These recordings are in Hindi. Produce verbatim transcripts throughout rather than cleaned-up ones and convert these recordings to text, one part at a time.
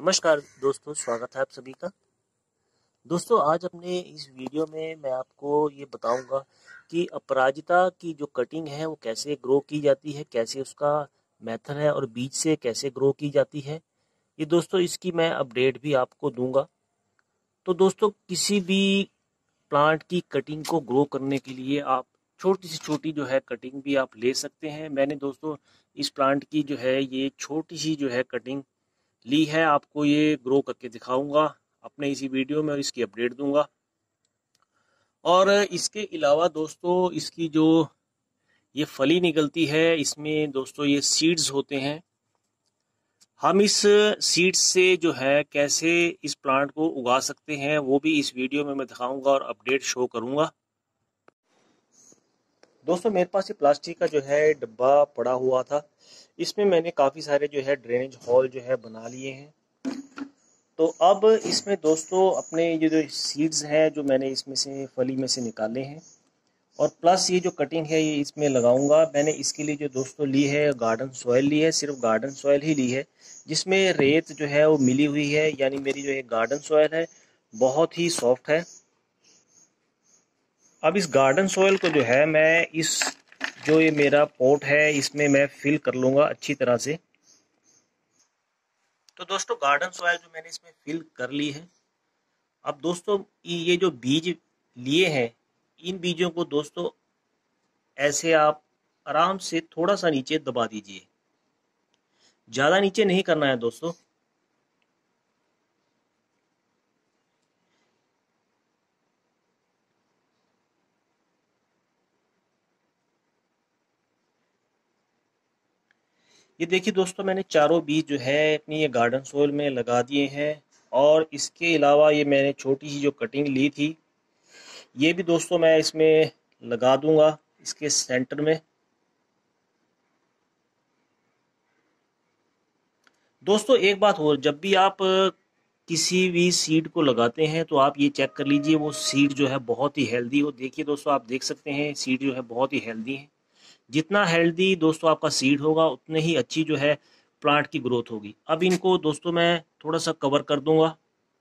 नमस्कार दोस्तों, स्वागत है आप सभी का। दोस्तों, आज अपने इस वीडियो में मैं आपको ये बताऊंगा कि अपराजिता की जो कटिंग है वो कैसे ग्रो की जाती है, कैसे उसका मेथड है और बीज से कैसे ग्रो की जाती है। ये दोस्तों इसकी मैं अपडेट भी आपको दूंगा। तो दोस्तों, किसी भी प्लांट की कटिंग को ग्रो करने के लिए आप छोटी से छोटी जो है कटिंग भी आप ले सकते हैं। मैंने दोस्तों इस प्लांट की जो है ये छोटी सी जो है कटिंग ली है, आपको ये ग्रो करके दिखाऊंगा अपने इसी वीडियो में और इसकी अपडेट दूंगा। और इसके अलावा दोस्तों इसकी जो ये फली निकलती है इसमें दोस्तों ये सीड्स होते हैं। हम इस सीड्स से जो है कैसे इस प्लांट को उगा सकते हैं वो भी इस वीडियो में मैं दिखाऊंगा और अपडेट शो करूंगा। दोस्तों, मेरे पास ये प्लास्टिक का जो है डब्बा पड़ा हुआ था, इसमें मैंने काफ़ी सारे जो है ड्रेनेज होल जो है बना लिए हैं। तो अब इसमें दोस्तों अपने ये जो सीड्स हैं जो मैंने इसमें से फली में से निकाले हैं और प्लस ये जो कटिंग है ये इसमें लगाऊंगा। मैंने इसके लिए जो दोस्तों ली है गार्डन सॉयल ली है, सिर्फ गार्डन सॉयल ही ली है जिसमें रेत जो है वो मिली हुई है, यानी मेरी जो है गार्डन सॉयल है बहुत ही सॉफ्ट है। अब इस गार्डन सॉयल को जो है मैं इस जो ये मेरा पॉट है इसमें मैं फिल कर लूँगा अच्छी तरह से। तो दोस्तों गार्डन सॉयल जो मैंने इसमें फिल कर ली है। अब दोस्तों ये जो बीज लिए हैं इन बीजों को दोस्तों ऐसे आप आराम से थोड़ा सा नीचे दबा दीजिए, ज़्यादा नीचे नहीं करना है दोस्तों। ये देखिए दोस्तों मैंने चारों बीज जो है अपनी ये गार्डन सॉइल में लगा दिए हैं और इसके अलावा ये मैंने छोटी सी जो कटिंग ली थी ये भी दोस्तों मैं इसमें लगा दूंगा इसके सेंटर में। दोस्तों एक बात और, जब भी आप किसी भी सीड को लगाते हैं तो आप ये चेक कर लीजिए वो सीड जो है बहुत ही हेल्दी हो। देखिए दोस्तों आप देख सकते हैं सीड जो है बहुत ही हेल्दी है। जितना हेल्दी दोस्तों आपका सीड होगा उतने ही अच्छी जो है प्लांट की ग्रोथ होगी। अब इनको दोस्तों मैं थोड़ा सा कवर कर दूंगा।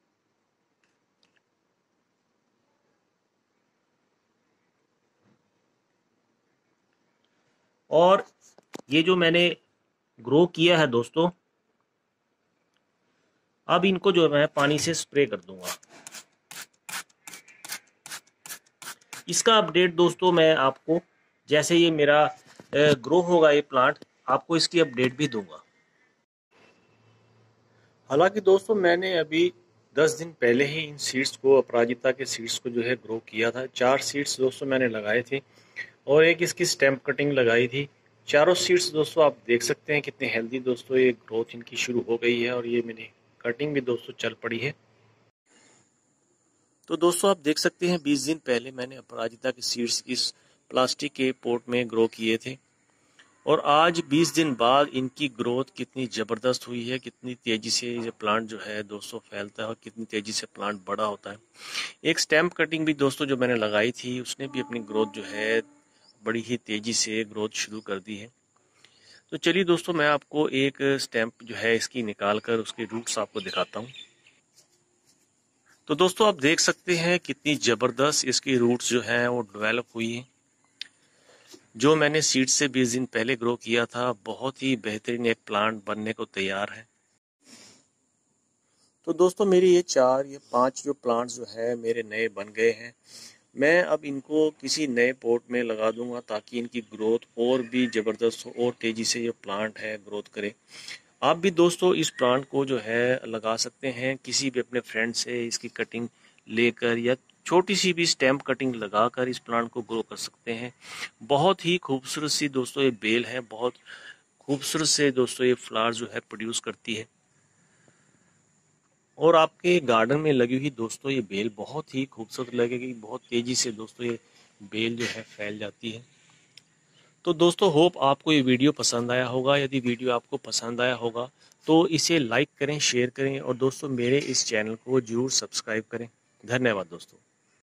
और ये जो मैंने ग्रो किया है दोस्तों अब इनको जो मैं पानी से स्प्रे कर दूंगा। इसका अपडेट दोस्तों मैं आपको जैसे ये मेरा ग्रो होगा ये प्लांट आपको इसकी अपडेट भी दूंगा। हालांकि दोस्तों मैंने अभी दस दिन पहले ही इन सीड्स को अपराजिता के सीड्स को जो है ग्रो किया था। चार सीड्स दोस्तों मैंने लगाए थे और एक इसकी स्टेम्प कटिंग लगाई थी। चारों सीड्स दोस्तों आप देख सकते हैं कितने हेल्दी दोस्तों ये ग्रोथ इनकी शुरू हो गई है और ये मेरी कटिंग भी दोस्तों चल पड़ी है। तो दोस्तों आप देख सकते हैं बीस दिन पहले मैंने अपराजिता के सीड्स इस प्लास्टिक के पोट में ग्रो किए थे और आज बीस दिन बाद इनकी ग्रोथ कितनी ज़बरदस्त हुई है, कितनी तेज़ी से ये प्लांट जो है दोस्तों फैलता है और कितनी तेज़ी से प्लांट बड़ा होता है। एक स्टेम्प कटिंग भी दोस्तों जो मैंने लगाई थी उसने भी अपनी ग्रोथ जो है बड़ी ही तेज़ी से ग्रोथ शुरू कर दी है। तो चलिए दोस्तों मैं आपको एक स्टेम्प जो है इसकी निकाल कर उसके रूट्स आपको दिखाता हूँ। तो दोस्तों आप देख सकते हैं कितनी ज़बरदस्त इसकी रूट्स जो हैं वो डेवलप हुई हैं। जो मैंने सीड से बीस दिन पहले ग्रो किया था बहुत ही बेहतरीन एक प्लांट बनने को तैयार है। तो दोस्तों मेरी ये चार ये पांच जो प्लांट्स जो है मेरे नए बन गए हैं। मैं अब इनको किसी नए पॉट में लगा दूंगा ताकि इनकी ग्रोथ और भी ज़बरदस्त हो और तेज़ी से ये प्लांट है ग्रोथ करे। आप भी दोस्तों इस प्लांट को जो है लगा सकते हैं किसी भी अपने फ्रेंड से इसकी कटिंग लेकर या छोटी सी भी स्टेम्प कटिंग लगाकर इस प्लांट को ग्रो कर सकते हैं। बहुत ही खूबसूरत सी दोस्तों ये बेल है, बहुत खूबसूरत से दोस्तों ये फ्लावर जो है प्रोड्यूस करती है और आपके गार्डन में लगी हुई दोस्तों ये बेल बहुत ही खूबसूरत लगेगी। बहुत तेज़ी से दोस्तों ये बेल जो है फैल जाती है। तो दोस्तों होप आपको ये वीडियो पसंद आया होगा। यदि वीडियो आपको पसंद आया होगा तो इसे लाइक करें, शेयर करें और दोस्तों मेरे इस चैनल को जरूर सब्सक्राइब करें। धन्यवाद दोस्तों।